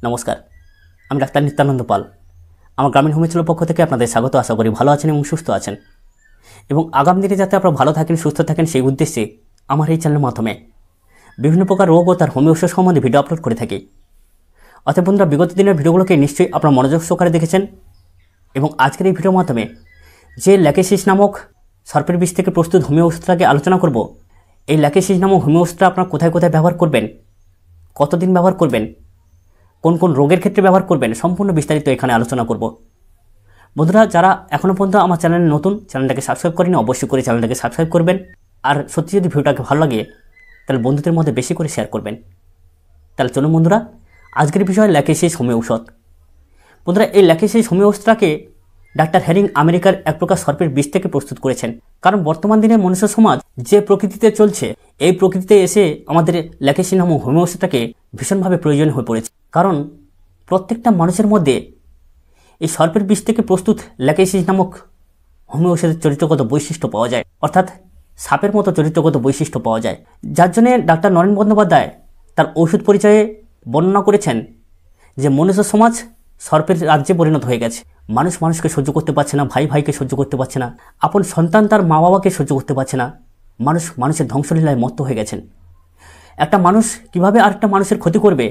নমস্কার, আমি ডাক্তার নিত্যানন্দ পাল। আমার গ্রামীণ হোমিওপ্যাথির পক্ষ থেকে আপনাদের স্বাগত। আশা করি ভালো আছেন এবং সুস্থ আছেন, এবং আগামী দিনে যাতে আপনারা ভালো থাকেন, সুস্থ থাকেন, সেই উদ্দেশ্যে আমার এই চ্যানেলের মাধ্যমে বিভিন্ন প্রকার রোগ ও তার হোমিও ওষুধ সম্বন্ধে ভিডিও আপলোড করে থাকি। অতএব বন্ধুরা, বিগত দিনের ভিডিওগুলোকে নিশ্চয়ই আপনারা মনোযোগ সহকারে দেখেছেন, এবং আজকের এই ভিডিওর মাধ্যমে যে ল্যাকেসিস নামক সর্পের বিষ থেকে প্রস্তুত হোমিও ওষুধটাকে আলোচনা করব। এই ল্যাকেসিস নামক হোমিও ওষুধটা আপনারা কোথায় কোথায় ব্যবহার করবেন, কতদিন ব্যবহার করবেন, কোন কোন রোগের ক্ষেত্রে ব্যবহার করবেন, সম্পূর্ণ বিস্তারিত এখানে আলোচনা করব। বন্ধুরা, যারা এখনও পর্যন্ত আমার চ্যানেলে নতুন, চ্যানেলটাকে সাবস্ক্রাইব করেনি, অবশ্যই করে চ্যানেলটাকে সাবস্ক্রাইব করবেন। আর সত্যি যদি ভিডিওটাকে ভালো লাগে তাহলে বন্ধুদের মধ্যে বেশি করে শেয়ার করবেন। তাহলে চলুন বন্ধুরা, আজকের বিষয় ল্যাকেসিস হোমিও ঔষধ। বন্ধুরা, এই ল্যাকেসিস হোমিও ওষুধটাকে ডাক্তার হ্যারিং আমেরিকার এক প্রকার সর্পের বিষ থেকে প্রস্তুত করেছেন। কারণ বর্তমান দিনে মনুষ্য সমাজ যে প্রকৃতিতে চলছে, এই প্রকৃতিতে এসে আমাদের ল্যাকেসিস নামক হোমিও ওষুধটাকে ভীষণভাবে প্রয়োজনীয় হয়ে পড়েছে। কারণ প্রত্যেকটা মানুষের মধ্যে এই সর্পের বিষ থেকে প্রস্তুত ল্যাকেসিস নামক হোমিও ওষুধের চরিত্রগত বৈশিষ্ট্য পাওয়া যায়, অর্থাৎ সাপের মতো চরিত্রগত বৈশিষ্ট্য পাওয়া যায়। যার জন্য ডাক্তার নরেন বন্দ্যোপাধ্যায় তার ওষুধ পরিচয়ে বর্ণনা করেছেন যে মনুষ্য সমাজ সর্পের রাজ্যে পরিণত হয়ে গেছে। মানুষ মানুষকে সহ্য করতে পারছে না, ভাই ভাইকে সহ্য করতে পারছে না, আপন সন্তান তার মা বাবাকে সহ্য করতে পারছে না। মানুষ মানুষের ধ্বংসলীলায় মত্ত হয়ে গেছেন। একটা মানুষ কিভাবে আরেকটা মানুষের ক্ষতি করবে,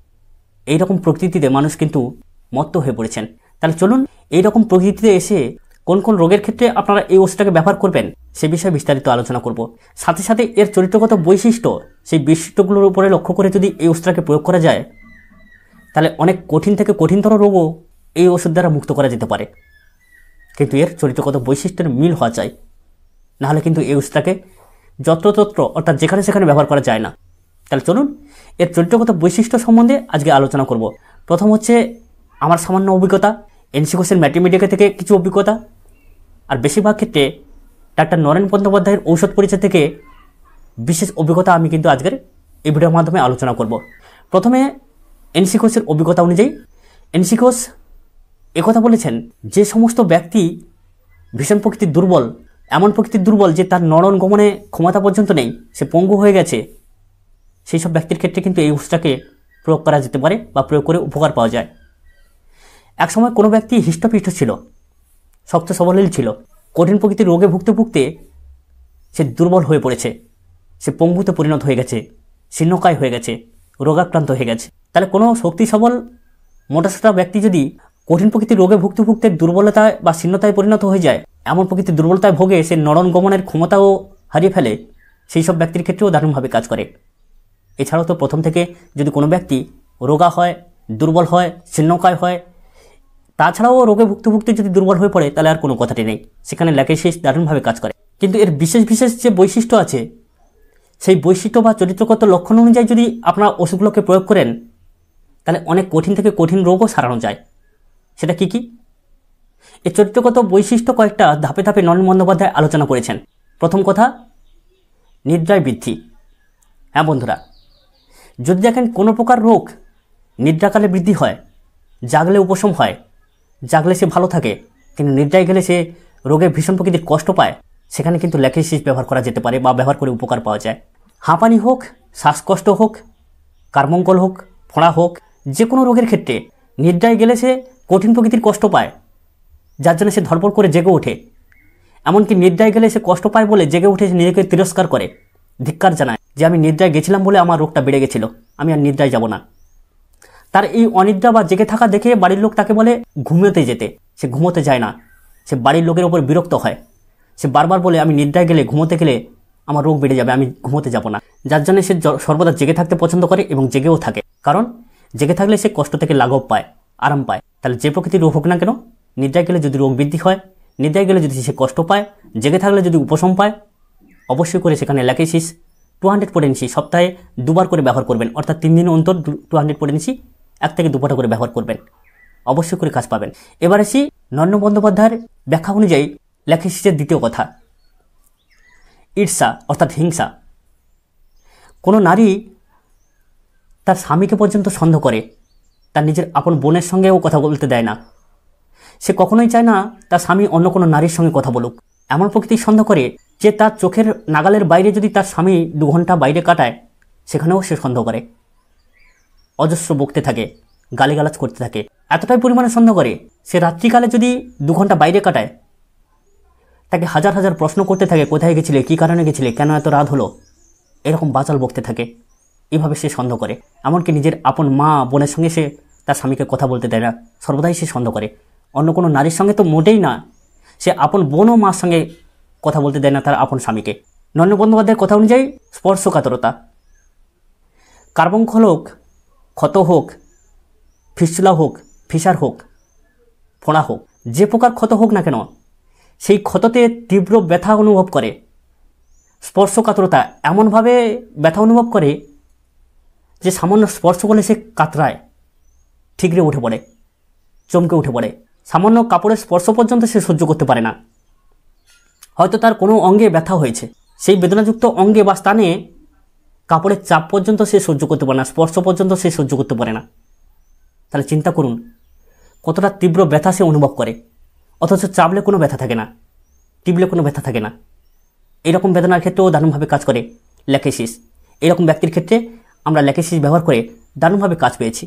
এইরকম প্রকৃতিতে মানুষ কিন্তু মত্ত হয়ে পড়েছেন। তাহলে চলুন, এইরকম প্রকৃতিতে এসে কোন কোন রোগের ক্ষেত্রে আপনারা এই ওষুধটাকে ব্যবহার করবেন সে বিষয়ে বিস্তারিত আলোচনা করব। সাথে সাথে এর চরিত্রগত বৈশিষ্ট্য, সেই বৈশিষ্ট্যগুলোর উপরে লক্ষ্য করে যদি এই ওষুধটাকে প্রয়োগ করা যায়, তাহলে অনেক কঠিন থেকে কঠিনতর রোগও এই ওষুধ দ্বারা মুক্ত করা যেতে পারে। কিন্তু এর চরিত্রগত বৈশিষ্ট্যের মিল হওয়া চাই, নাহলে কিন্তু এই ওষুধটাকে যত্রতত্র অর্থাৎ যেখানে সেখানে ব্যবহার করা যায় না। তাহলে চলুন, এর চরিত্রগত বৈশিষ্ট্য সম্বন্ধে আজকে আলোচনা করব। প্রথম হচ্ছে আমার সামান্য অভিজ্ঞতা, এনসি ঘোষের ম্যাট্রিমিডিয়া থেকে কিছু অভিজ্ঞতা, আর বেশিরভাগ ক্ষেত্রে ডাক্তার নরেন বন্দ্যোপাধ্যায়ের ঔষধ পরিচয় থেকে বিশেষ অভিজ্ঞতা আমি কিন্তু আজকের এই ভিডিওর মাধ্যমে আলোচনা করব। প্রথমে এনসি ঘোষের অভিজ্ঞতা অনুযায়ী এনসি ঘোষ একথা বলেছেন, যে সমস্ত ব্যক্তি ভীষণ প্রকৃতির দুর্বল, এমন প্রকৃতির দুর্বল যে তার নরণ গমনে ক্ষমতা পর্যন্ত নেই, সে পঙ্গু হয়ে গেছে, সেই সব ব্যক্তির ক্ষেত্রে কিন্তু এই ওষুধটাকে প্রয়োগ করা যেতে পারে বা প্রয়োগ করে উপকার পাওয়া যায়। এক সময় কোনো ব্যক্তি হৃষ্টপিষ্ট ছিল, শক্ত সবলীল ছিল, কঠিন প্রকৃতির রোগে ভুগতে ভুগতে সে দুর্বল হয়ে পড়েছে, সে পঙ্গুতে পরিণত হয়ে গেছে, শীর্ণকায় হয়ে গেছে, রোগাক্রান্ত হয়ে গেছে। তাহলে কোনো শক্তি সবল মোটাসোটা ব্যক্তি যদি কঠিন প্রকৃতির রোগে ভুগতে ভুগতে দুর্বলতায় বা শীর্ণতায় পরিণত হয়ে যায়, এমন প্রকৃতির দুর্বলতায় ভোগে, সে নরণ গমনের ক্ষমতাও হারিয়ে ফেলে, সেই সব ব্যক্তির ক্ষেত্রেও দারুণভাবে কাজ করে। এছাড়াও তো প্রথম থেকে যদি কোনো ব্যক্তি রোগা হয়, দুর্বল হয়, শীর্ণকায় হয়, তাছাড়াও রোগে ভুগতে ভুগতে যদি দুর্বল হয়ে পড়ে, তাহলে আর কোনো কথাটি নেই, সেখানে ল্যাকেসিস দারুণভাবে কাজ করে। কিন্তু এর বিশেষ বিশেষ যে বৈশিষ্ট্য আছে, সেই বৈশিষ্ট্য বা চরিত্রগত লক্ষণ অনুযায়ী যদি আপনারা ওষুধগুলোকে প্রয়োগ করেন, তাহলে অনেক কঠিন থেকে কঠিন রোগও সারানো যায়। সেটা কি কি? এই চরিত্রগত বৈশিষ্ট্য কয়েকটা ধাপে ধাপে নরেন বন্দ্যোপাধ্যায় আলোচনা করেছেন। প্রথম কথা, নিদ্রায় বৃদ্ধি। হ্যাঁ বন্ধুরা, যদি দেখেন কোনো প্রকার রোগ নিদ্রাকালে বৃদ্ধি হয়, জাগলে উপশম হয়, জাগলে সে ভালো থাকে, কিন্তু নিদ্রায় গেলে সে রোগে ভীষণ প্রকৃতির কষ্ট পায়, সেখানে কিন্তু ল্যাকেসিস ব্যবহার করা যেতে পারে বা ব্যবহার করে উপকার পাওয়া যায়। হাঁপানি হোক, শ্বাসকষ্ট হোক, কার্বঙ্কল হোক, ফোঁড়া হোক, যে কোনো রোগের ক্ষেত্রে নিদ্রায় গেলে সে কঠিন প্রকৃতির কষ্ট পায়, যার জন্য সে ধরপড় করে জেগে ওঠে। এমনকি নিদ্রায় গেলে সে কষ্ট পায় বলে জেগে উঠে নিজেকে তিরস্কার করে, ধিক্কার জানায় যে আমি নিদ্রায় গেছিলাম বলে আমার রোগটা বেড়ে গেছিল, আমি আর নিদ্রায় যাব না। তার এই অনিদ্রা বা জেগে থাকা দেখে বাড়ির লোক তাকে বলে ঘুমোতে যেতে, সে ঘুমোতে যায় না, সে বাড়ির লোকের ওপর বিরক্ত হয়, সে বারবার বলে আমি নিদ্রায় গেলে, ঘুমোতে গেলে আমার রোগ বেড়ে যাবে, আমি ঘুমোতে যাব না। যার জন্য সে সর্বদা জেগে থাকতে পছন্দ করে এবং জেগেও থাকে, কারণ জেগে থাকলে সে কষ্ট থেকে লাঘব পায়, আরাম পায়। তাহলে যে প্রকৃতির রোগ হোক না কেন, নিদ্রায় গেলে যদি রোগ বৃদ্ধি হয়, নিদ্রায় গেলে যদি সে কষ্ট পায়, জেগে থাকলে যদি উপশম পায়, অবশ্যই করে সেখানে ল্যাকেসিস 200 পোটেন্সি সপ্তাহে 2 বার করে ব্যবহার করবেন, অর্থাৎ 3 দিন অন্তর 200 পোটেন্সি 1 থেকে 2 ফোঁটা করে ব্যবহার করবেন, অবশ্যই করে কাজ পাবেন। এবার আসি নরেন বন্দ্যোপাধ্যায়ের ব্যাখ্যা অনুযায়ী ল্যাকেসিসের দ্বিতীয় কথা, ঈর্ষা অর্থাৎ হিংসা। কোনো নারী তার স্বামীকে পর্যন্ত সন্দেহ করে, তার নিজের আপন বোনের সঙ্গেও কথা বলতে দেয় না, সে কখনোই চায় না তার স্বামী অন্য কোনো নারীর সঙ্গে কথা বলুক। এমন প্রকৃতির সন্দেহ করে যে তার চোখের নাগালের বাইরে যদি তার স্বামী 2 ঘন্টা বাইরে কাটায়, সেখানেও সে সন্দেহ করে, অজস্র বকতে থাকে, গালিগালাজ করতে থাকে। এতটাই পরিমাণে সন্দেহ করে সে রাত্রিকালে যদি 2 ঘন্টা বাইরে কাটায় তাকে হাজার হাজার প্রশ্ন করতে থাকে, কোথায় গেছিলে, কী কারণে গেছিলে, কেন এত রাত হলো, এরকম বাচাল বকতে থাকে। এভাবে সে সন্দেহ করে। এমনকি নিজের আপন মা বোনের সঙ্গে সে তার স্বামীকে কথা বলতে দেয় না, সর্বদাই সে সন্দেহ করে। অন্য কোনো নারীর সঙ্গে তো মোটেই না, সে আপন বোন ও মার সঙ্গে কথা বলতে দেয় না তার আপন স্বামীকে। নন্য বন্দ্যোপাধ্যায়ের কথা অনুযায়ী স্পর্শকাতরতা, কার্বঙ্কল হোক, ক্ষত হোক, ফিস্টুলা হোক, ফিসার হোক, ফোঁড়া হোক, যে প্রকার ক্ষত হোক না কেন সেই ক্ষততে তীব্র ব্যথা অনুভব করে। স্পর্শকাতরতা এমনভাবে ব্যথা অনুভব করে যে সামান্য স্পর্শ করলে সে কাতরায়, ঠিকরে উঠে পড়ে, চমকে উঠে পড়ে। সামান্য কাপড়ের স্পর্শ পর্যন্ত সে সহ্য করতে পারে না। হয়তো তার কোনো অঙ্গে ব্যথা হয়েছে, সেই বেদনাযুক্ত অঙ্গে বা স্থানে কাপড়ের চাপ পর্যন্ত সে সহ্য করতে পারে না, স্পর্শ পর্যন্ত সে সহ্য করতে পারে না। তাহলে চিন্তা করুন কতটা তীব্র ব্যথা সে অনুভব করে, অথচ চাপলে কোনো ব্যথা থাকে না, টিপলে কোনো ব্যথা থাকে না। এরকম বেদনার ক্ষেত্রেও দারুণভাবে কাজ করে ল্যাকেসিস। এরকম ব্যক্তির ক্ষেত্রে আমরা ল্যাকেসিস ব্যবহার করে দারুণভাবে কাজ পেয়েছি।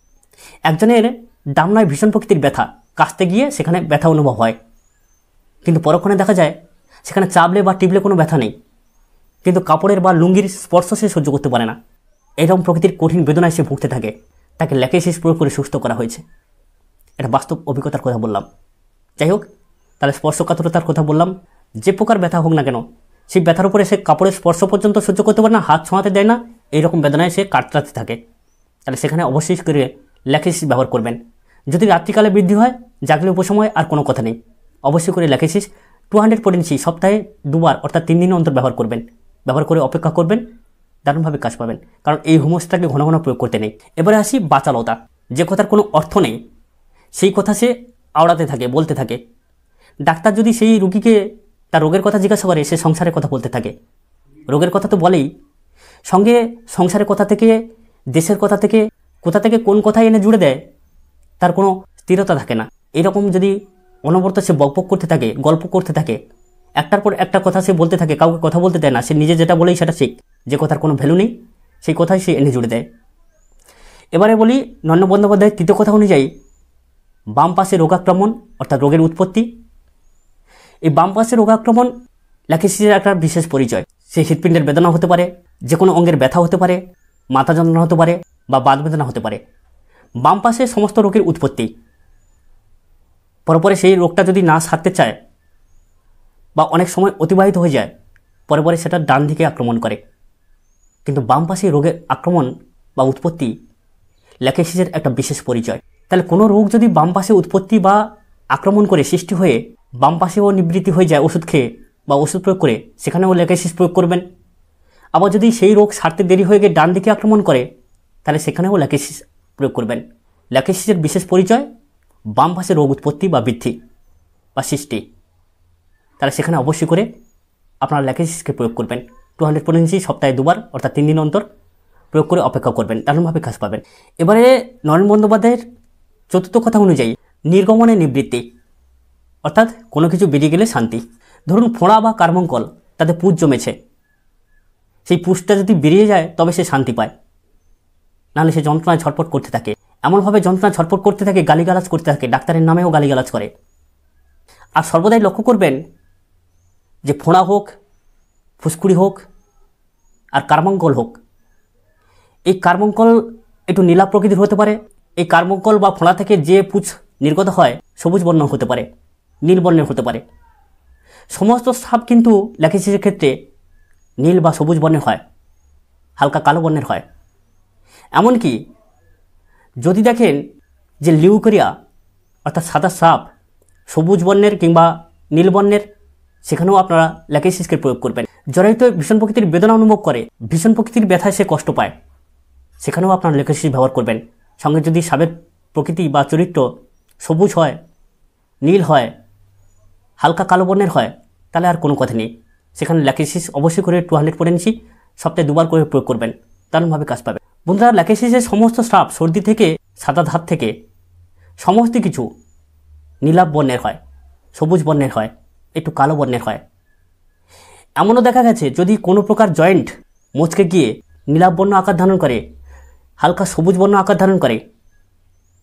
একজনের ডামনায় ভীষণ প্রকৃতির ব্যথা, কাশতে গিয়ে সেখানে ব্যথা অনুভব হয়, কিন্তু পরক্ষণে দেখা যায় সেখানে চাপলে বা টিপলে কোনো ব্যথা নেই, কিন্তু কাপড়ের বা লুঙ্গির স্পর্শ সে সহ্য করতে পারে না। এরকম প্রকৃতির কঠিন বেদনায় সে ভুগতে থাকে, তাকে ল্যাকেসিস প্রয়োগ করে সুস্থ করা হয়েছে। এটা বাস্তব অভিজ্ঞতার কথা বললাম। যাই হোক, তাহলে স্পর্শকাতরতার কথা বললাম। যে প্রকার ব্যথা হোক না কেন সেই ব্যথার উপরে সে কাপড়ের স্পর্শ পর্যন্ত সহ্য করতে পারে না, হাত ছোঁয়াতে দেয় না, এইরকম বেদনায় সে কাতরাতে থাকে। তাহলে সেখানে অবশ্যই করে ল্যাকেসিস ব্যবহার করবেন। যদি রাত্রিকালে বৃদ্ধি হয়, জাগলে উপসময় আর কোনো কথা নেই, অবশ্যই করে ল্যাকেসিস 200 পটেন্সি সপ্তাহে 2 বার অর্থাৎ 3 দিন অন্তর ব্যবহার করবেন। ব্যবহার করে অপেক্ষা করবেন, দারুণভাবে কাজ পাবেন। কারণ এই হোমিওপ্যাথিটাকে ঘন ঘন প্রয়োগ করতে নেই। এবারে আসি বাচালতা। যে কথার কোনো অর্থ নেই সেই কথা সে আওড়াতে থাকে, বলতে থাকে। ডাক্তার যদি সেই রুগীকে তার রোগের কথা জিজ্ঞাসা করে, সে সংসারের কথা বলতে থাকে। রোগের কথা তো বলেই, সঙ্গে সংসারের কথা থেকে, দেশের কথা থেকে, কোথা থেকে কোন কথাই এনে জুড়ে দেয়, তার কোনো স্থিরতা থাকে না। এরকম যদি অনবরত সে বকবক করতে থাকে, গল্প করতে থাকে, একটার পর একটা কথা সে বলতে থাকে, কাউকে কথা বলতে দেয় না, সে নিজে যেটা বলেই সেটা ঠিক, যে কথার কোনো ভ্যালু নেই সেই কথাই সে এনে জুড়ে দেয়। এবারে বলি নন্য বন্দ্যোপাধ্যায়ের তৃতীয় কথা অনুযায়ী বাম পাশে রোগাক্রমণ অর্থাৎ রোগের উৎপত্তি। এই বাম পাশে রোগাক্রমণ ল্যাকেসিসের একটা বিশেষ পরিচয়। সে হৃৎপিণ্ডের বেদনা হতে পারে, যে কোনো অঙ্গের ব্যথা হতে পারে, মাথা যন্ত্রণা হতে পারে বা বাত বেদনা হতে পারে। বাম পাশে সমস্ত রোগের উৎপত্তি। পরে সেই রোগটা যদি না সারতে চায় বা অনেক সময় অতিবাহিত হয়ে যায়, পরে সেটা ডান দিকে আক্রমণ করে। কিন্তু বাম পাশে রোগের আক্রমণ বা উৎপত্তি ল্যাকেসিসের একটা বিশেষ পরিচয়। তাহলে কোনো রোগ যদি বাম পাশে উৎপত্তি বা আক্রমণ করে সৃষ্টি হয়ে বাম পাশেও নিবৃত্তি হয়ে যায় ওষুধ খেয়ে বা ওষুধ প্রয়োগ করে, সেখানেও ল্যাকেসিস প্রয়োগ করবেন। আবার যদি সেই রোগ সারতে দেরি হয়ে গিয়ে ডান দিকে আক্রমণ করে, তাহলে সেখানেও ল্যাকেসিস প্রয়োগ করবেন। ল্যাকেসিসের বিশেষ পরিচয় বাম পাশে রোগ উৎপত্তি বা বৃদ্ধি বা সৃষ্টি। তাহলে সেখানে অবশ্যই করে আপনারা ল্যাকেসিসকে প্রয়োগ করবেন। 200 পটেন্সি সপ্তাহে 2 বার অর্থাৎ 3 দিন অন্তর প্রয়োগ করে অপেক্ষা করবেন, দারুণভাবে কাজ পাবেন। এবারে নরেন বন্দ্যোপাধ্যায়ের চতুর্থ কথা অনুযায়ী নির্গমনে নিবৃত্তি অর্থাৎ কোনো কিছু বেরিয়ে গেলে শান্তি। ধরুন ফোঁড়া বা কার্বঙ্কল, তাতে পুষ জমেছে, সেই পুষটা যদি বেরিয়ে যায় তবে সে শান্তি পায়, নাহলে সে যন্ত্রণায় ছটফট করতে থাকে। এমনভাবে যন্ত্রণা ছটফট করতে থাকে, গালিগালাজ করতে থাকে, ডাক্তারের নামেও গালিগালাজ করে। আর সর্বদাই লক্ষ্য করবেন যে ফোঁড়া হোক, ফুসকুড়ি হোক আর কার্বঙ্কল হোক, এই কার্বঙ্কল একটু নীলা প্রকৃতির হতে পারে। এই কার্বঙ্কল বা ফোঁড়া থেকে যে পুষ নির্গত হয় সবুজ বর্ণ হতে পারে, নীল বর্ণের হতে পারে। সমস্ত সাপ কিন্তু ল্যাকেসিসের ক্ষেত্রে নীল বা সবুজ বর্ণের হয়, হালকা কালো বর্ণের হয়। এমনকি যদি দেখেন যে লিউকেরিয়া অর্থাৎ সাদা সাপ সবুজ বর্ণের কিংবা নীল বর্ণের, সেখানেও আপনারা ল্যাকেসিসকে প্রয়োগ করবেন। জরায়ুত ভীষণ প্রকৃতির বেদনা অনুভব করে, ভীষণ প্রকৃতির ব্যথায় সে কষ্ট পায়, সেখানেও আপনারা ল্যাকেসিস ব্যবহার করবেন। সঙ্গে যদি সাপের প্রকৃতি বা চরিত্র সবুজ হয়, নীল হয়, হালকা কালো বর্ণের হয়, তাহলে আর কোনো কথা নেই, সেখানে ল্যাকেসিস অবশ্যই করে 200 পটেন্সি সপ্তাহে 2 বার করে প্রয়োগ করবেন, দারুণভাবে কাজ পাবে। বন্ধুরা, ল্যাকেসিসের সমস্ত সাপ সর্দি থেকে, সাদা ধাত থেকে সমস্ত কিছু নীলাভ বর্ণের হয়, সবুজ বর্ণের হয়, একটু কালো বর্ণের হয়। এমনও দেখা গেছে যদি কোনো প্রকার জয়েন্ট মোচকে গিয়ে নীলাভ বর্ণ আকার ধারণ করে, হালকা সবুজ বর্ণ আকার ধারণ করে,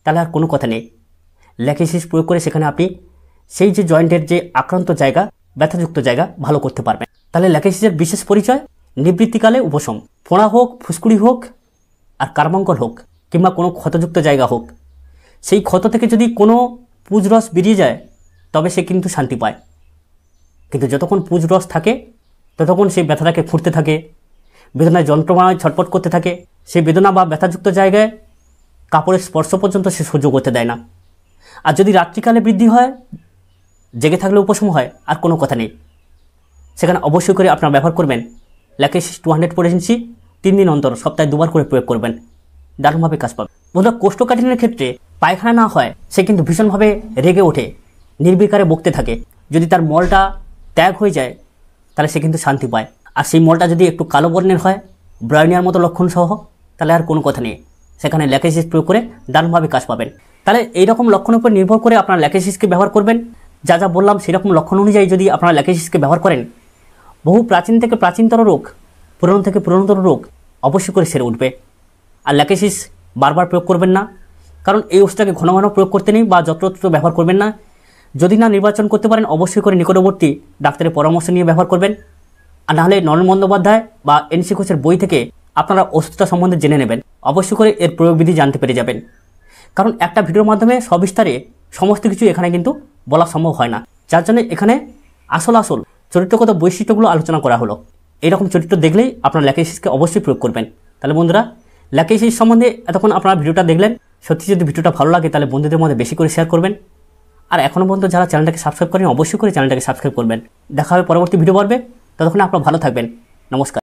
তাহলে আর কোনো কথা নেই। ল্যাকেসিস প্রয়োগ করে সেখানে আপনি সেই যে জয়েন্টের যে আক্রান্ত জায়গা, ব্যথাযুক্ত জায়গা ভালো করতে পারবেন। তাহলে ল্যাকেসিসের বিশেষ পরিচয় নিবৃত্তিকালে উপশম। ফোঁড়া হোক, ফুসকুড়ি হোক, আর কার্বঙ্কল হোক, কিংবা কোনো ক্ষতযুক্ত জায়গা হোক, সেই ক্ষত থেকে যদি কোনো পুজরস বেরিয়ে যায় তবে সে কিন্তু শান্তি পায়। কিন্তু যতক্ষণ পুজরস থাকে ততক্ষণ সেই ব্যথাটাকে ফুটতে থাকে, বেদনায় যন্ত্রণায় ছটপট করতে থাকে। সেই বেদনা বা ব্যথাযুক্ত জায়গায় কাপড়ের স্পর্শ পর্যন্ত সে সহ্য করতে দেয় না। আর যদি রাত্রিকালে বৃদ্ধি হয়, জেগে থাকলে উপশম হয়, আর কোনো কথা নেই। সেখানে অবশ্যই করে আপনারা ব্যবহার করবেন ল্যাকেসিস 200 পটেন্সি। 3 দিন অন্তর সপ্তাহে 2বার করে প্রয়োগ করবেন, দারুণভাবে কাজ পাবে। বন্ধুরা, কোষ্ঠকাঠিন্যের ক্ষেত্রে পায়খানা না হয় সে কিন্তু ভীষণভাবে রেগে ওঠে, নির্বিকারে বকতে থাকে। যদি তার মলটা ত্যাগ হয়ে যায় তাহলে সে কিন্তু শান্তি পায়। আর সেই মলটা যদি একটু কালো বর্ণের হয়, ব্রাউনিয়ার মতো লক্ষণ সহ, তাহলে আর কোনো কথা নেই। সেখানে ল্যাকেসিস প্রয়োগ করে দারুণভাবে কাজ পাবেন। তাহলে এইরকম লক্ষণের উপর নির্ভর করে আপনারা ল্যাকেসিসকে ব্যবহার করবেন। যা যা বললাম সেরকম লক্ষণ অনুযায়ী যদি আপনারা ল্যাকেসিসকে ব্যবহার করেন, বহু প্রাচীন থেকে প্রাচীনতর রোগ, পুরনো থেকে পুরনোতর রোগ অবশ্যই করে সেরে উঠবে। আর ল্যাকেসিস বারবার প্রয়োগ করবেন না, কারণ এই ওষুধটাকে ঘন ঘন প্রয়োগ করতে নেই বা যত্রতত্র ব্যবহার করবেন না। যদি না নির্বাচন করতে পারেন, অবশ্যই করে নিকটবর্তী ডাক্তারের পরামর্শ নিয়ে ব্যবহার করবেন। আর নাহলে নরেন বন্দ্যোপাধ্যায় বা এনসি ঘোষের বই থেকে আপনারা ওষুধটা সম্বন্ধে জেনে নেবেন। অবশ্যই করে এর প্রয়োগবিধি জানতে পেরে যাবেন, কারণ একটা ভিডিওর মাধ্যমে সবিস্তারে সমস্ত কিছু এখানে কিন্তু বলা সম্ভব হয় না। যার জন্য এখানে আসল চরিত্রগত বৈশিষ্ট্যগুলো আলোচনা করা হলো। এইরকম চরিত্র দেখলেই আপনারা ল্যাকেসিসকে অবশ্যই প্রয়োগ করবেন। তাহলে বন্ধুরা, ল্যাকেসিস সম্বন্ধে এতক্ষণ আপনারা ভিডিওটা দেখলেন। সত্যি যদি ভিডিওটা ভালো লাগে তাহলে বন্ধুদের মধ্যে বেশি করে শেয়ার করবেন। আর এখনও পর্যন্ত যারা চ্যানেলটাকে সাবস্ক্রাইব করেন, অবশ্যই করে চ্যানেলটাকে সাবস্ক্রাইব করবেন। দেখা হবে পরবর্তী ভিডিও পর্বে। ততক্ষণ আপনারা ভালো থাকবেন। নমস্কার।